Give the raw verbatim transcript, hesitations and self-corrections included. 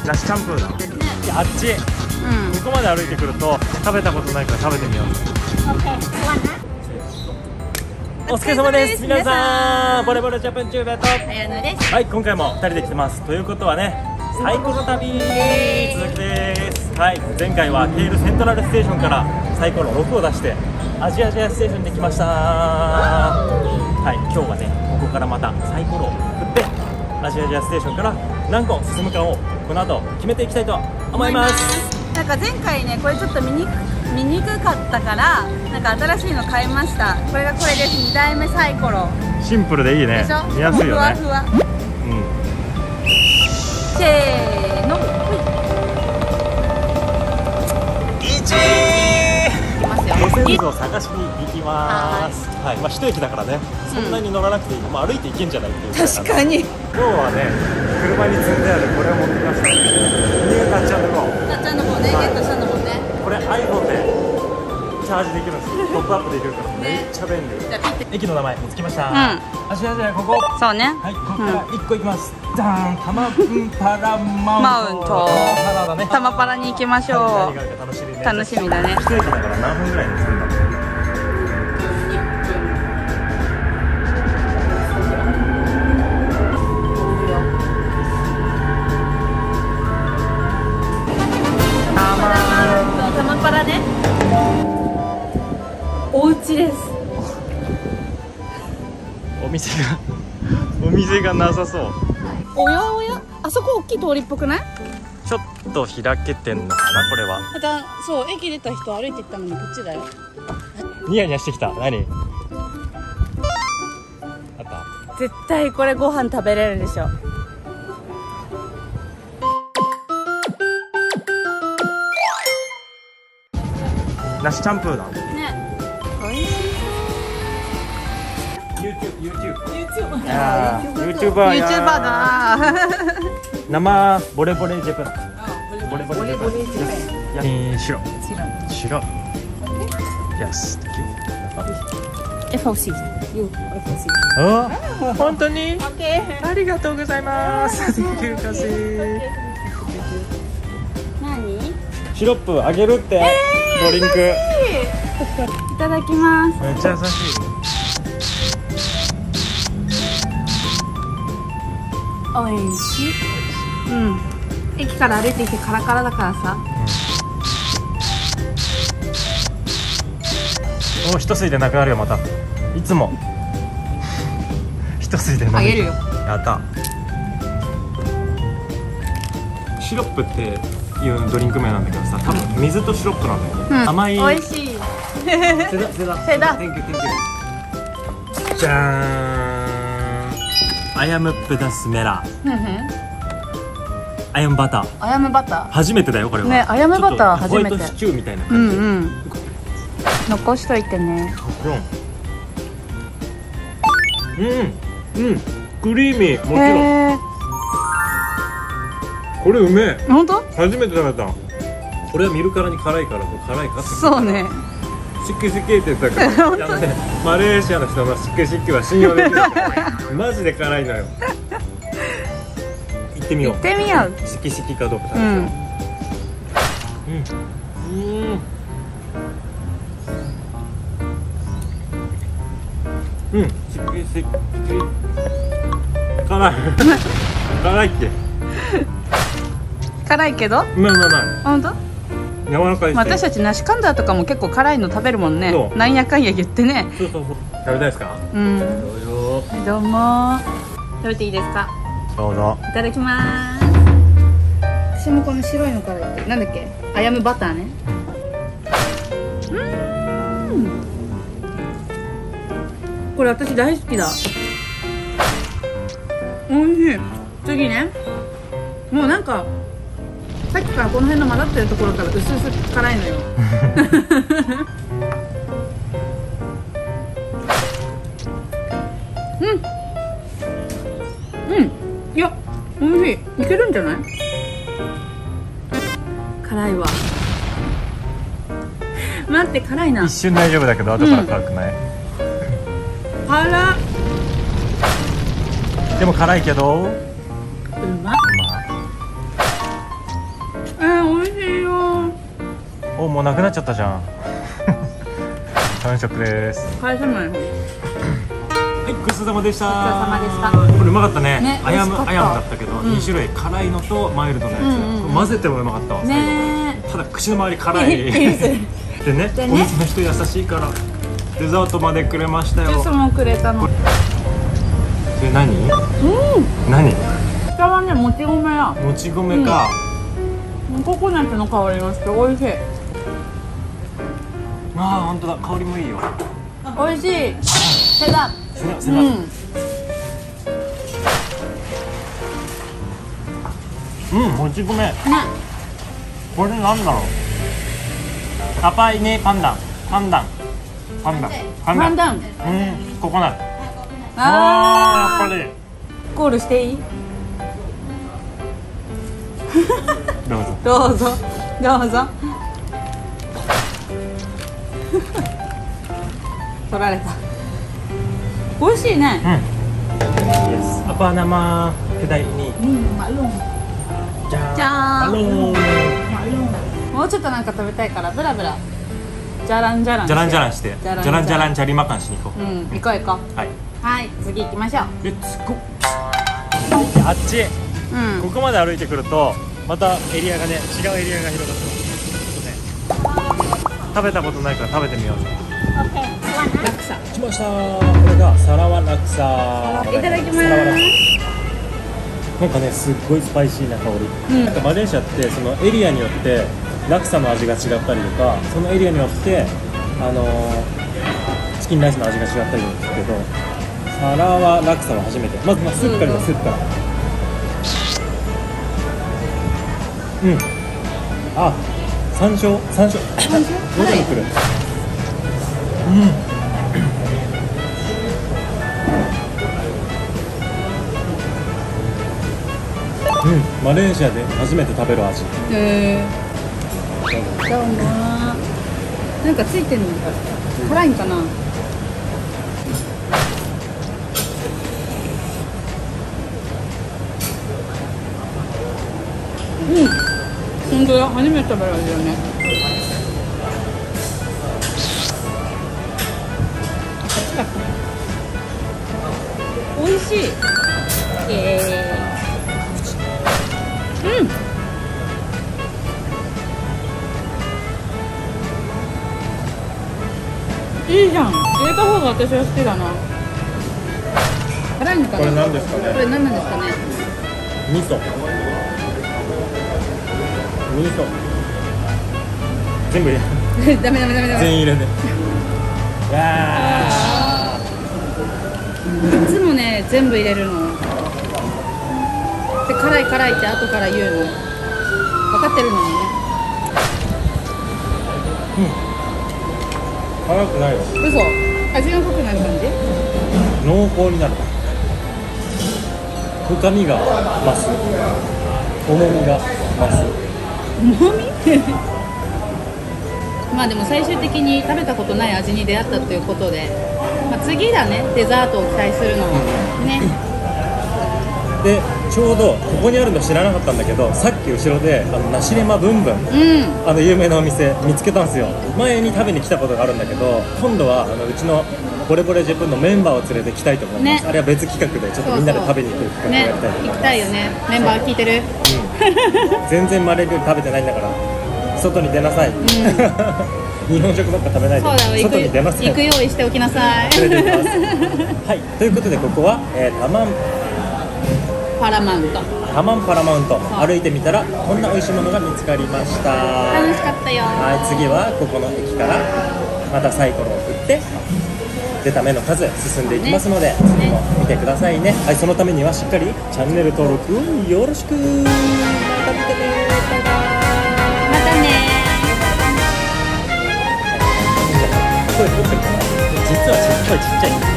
梨チャンプーだ。いや、あっち、うん、ここまで歩いてくると食べたことないから食べてみよう。お疲れ様です。皆さん、ボレボレジャパンチューベット綾乃です。 はい、今回もふたりで来てます。ということはね、サイコロ旅続きです。はい、前回はケールセントラルステーションからサイコロろくを出してアジアジアステーションに来ました。はい、今日はね、ここからまたサイコロを振ってアジアジアステーションから何個進むかをこの後決めていきたいと思います。 なんか前回ね、これちょっと見にく見にくかったから、なんか新しいの買いました。これがこれです。にだいめサイコロ。 シンプルでいいね。 でしょ？ 見やすいよね。 ふわふわ。 うん。 せーの。 いち。 いきますよ。 路線図を探しに行きます。はい、まあ一駅だからね、そんなに乗らなくていい。まあ歩いて行けんじゃないっていうぐらいなんで。 確かに。 今日はね、車に積んであるこれを持ってきました。ニュータッチャンドゴー。 たっちゃんの方ね、ゲットしたのもね。 これ iPhone でチャージできるんですよ。トップアップできるからめっちゃ便利。 じゃあピッて。 駅の名前見つけました。 うん。 あしあしあここ。 そうね。 はい、ここからいっこ行きます。じゃーん、タマパラマウント。タマだね。 タマパラに行きましょう。 何があるか楽しみね。 楽しみだね。 一駅だから何分ぐらいに着くんだろう。 タマパラね。お家です。 お店がお店がなさそう。 おやおや、あそこ大きい通りっぽくない？ ちょっと開けてんのかな、これは。 また、そう、駅出た人歩いて行ったのにこっちだよ。 ニヤニヤしてきた。何？あった。 絶対これご飯食べれるでしょ。 梨チャンプーだ。 ね。おいしい。 YouTube、YouTube。 YouTube。 あー、YouTuber やー。 YouTuber だー。 生ボレボレジャパン。ボレボレジャパン。 ボレボレジャパン。 えー、白。白。Yes。 エフオーシー。You エフオーシー。 あ、本当に？ OK。 ありがとうございます。Thank you、カシー。 何？ シロップあげるって。ドリンク。いただきます。 めっちゃ優しい。 おいしい。うん。駅から歩いてきてカラカラだからさ。 うん、お、一吸いでなくなるよまた。いつも。一吸いで飲む。 あげるよ。 やった。シロップっていうドリンク名なんだけどさ、多分水とシロップなんだよね。うん、甘い。 美味しい。 セダセダセダ。 Thank you, thank you。じゃーん。アヤムプダスメラ。アヤムバター。 アヤムバター。 初めてだよこれは。 ね、アヤムバター初めて。 ホワイトシチューみたいなう感じ。 んうん。残しといてね。 うん。うん。クリーミー。もちろん。これうめえ。 本当？ 初めて食べた。これは見るからに辛いから辛いかって。 そうね。 シッキシッキって言ったから。あのね、マレーシアの人のシッキシッキは信用できない。マジで辛いのよ。行ってみよう。 行ってみよう。 シッキシッキかどうか食べて。 うん。 うん。うん。シッキシッキ。辛い。辛いって。 辛いけど？ うまいうまいうまい。 本当？ 柔らかいし。 私たち梨カンダーとかも結構辛いの食べるもんね。なんやかんや言ってね。 そうそうそう。食べたいですか？ うん。 どうぞ。 どうも。食べていいですか？ どうぞ。 いただきます。私もこの白いのからいって、なんだっけ？アヤムバターね。うん。これ私大好きだ。おいしい。次ね。もうなんかさっきからこの辺の混ざってるところから薄々辛いのよ。うんうん、いや、おいしい。いけるんじゃない？辛いわ。待って、辛いな。 一瞬大丈夫だけど後から辛くない？うん、 辛っ。 でも辛いけどうまっ。 お、もうなくなっちゃったじゃん。完食です。 返さない。 はい、ごちそうさまでした。 ごちそうさまでした。 これうまかったね。 ねアヤム美味しかったアヤムだったけど、 うんに種類、辛いのとマイルドのやつ、 うんうんうん、 混ぜてもうまかったわ。 ねただ口の周り辛い。でね、 でねお店の人優しいからデザートまでくれましたよ。 ジュースもくれたの。 で何？ うん。 何？ 下はね、もち米や。 もち米か。 うん、ココナッツの香りがして美味しい。 ああ、本当だ、香りもいいよ。 美味しい。セダ。 セダセダ。 うん。 うん、もち米。 ね。 これなんだろう。パパイネパンダン、パンダン、パンダン、パンダン。 パンダン。 うん、ココナッツ。 あああ、やっぱり。 コールしていい？ どうぞ。 どうぞ。どうぞ。取られた。美味しいね。 うん。Yes. Apa nama kedai ini? Hmm, maklum. じゃーん。 じゃーん。 ハロー。 もうちょっとなんか食べたいからブラブラ。じゃらんじゃらん。 じゃらんじゃらんして。じゃじゃらんらんじゃらんチャリマカンしに行こう。 うん、行こう行こう。 はい。 はい、次行きましょう。 レッツゴー。あっち。 うん。 ここまで歩いてくるとまたエリアがね、違うエリアが広がってます。ちょっとね、食べたことないから食べてみよう。 ラクサ。 来ましたー。これがサラワラクサー。 いただきます。 サラワラクサ。なんかね、すっごいスパイシーな香り。 うん、 なんかマレーシアってそのエリアによってラクサの味が違ったりとか、そのエリアによってあのー、チキンライスの味が違ったりするんですけど、サラワラクサは初めて。まずまあスープからスープから。うん。あ、山椒山椒。 山椒喉にくる。うん。うん、マレーシアで初めて食べる味。 へえ。どうも。なんかついてるのか。辛いんかな。うん。本当だ、初めて食べる味だね。美味しい。えー、うん。いいじゃん。入れた方が私は好きだな。辛いのかな。 これ何ですかね。 これ何なんですかね。 味噌。味噌。全部入れ。 ダメダメダメダメ。 全員入れて。わいつもね、全部入れるの。で、辛い辛いって後から言うの。分かってるのにね。 うん。辛くないよ。 嘘。味が濃くなる感じ。 濃厚になる。深みが増す。重みが増す。 重みまあでも最終的に食べたことない味に出会ったということで、まあ、次だね、デザートを期待するのはね。 で、ちょうどここにあるの知らなかったんだけど、さっき後ろであのナシレマブンブン、 うん、 あの有名なお店見つけたんですよ。前に食べに来たことがあるんだけど、今度はあのうちのボレボレジェプンのメンバーを連れてきたいと思います、ね、あれは別企画でちょっとみんなで食べに行く企画をやりたいと思います。 ね、行きたいよね。メンバー聞いてる、 うん、全然マレー料理食べてないんだから外に出なさい、うん、日本食ばっか食べないで外に出なさい。 行く用意しておきなさい。 連れて行きますはい、ということでここは、えー、タマンパラマウントタマンパラマウント、歩いてみたらこんな美味しいものが見つかりました。 楽しかったよ。 はい、次はここの駅からまたサイコロを振って出た目の数進んでいきますので、ね、次も見てくださいね。はい、そのためにはしっかりチャンネル登録よろしく。また見てね。バイバイ。 またね。 声作ってるかな。実はちっちゃいちっちゃい